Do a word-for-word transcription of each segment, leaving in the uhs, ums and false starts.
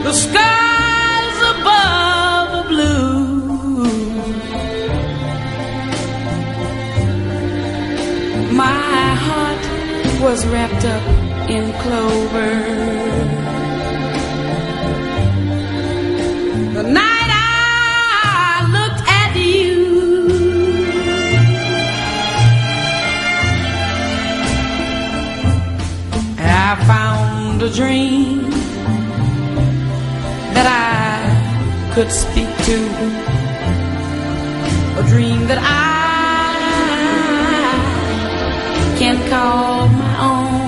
the skies above are blue. My heart was wrapped up in clover. The night I looked at you, I found a dream that I could speak to, a dream that I can call my own.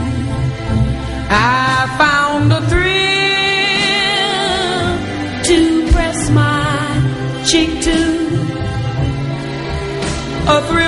I found a thrill to press my cheek to, a thrill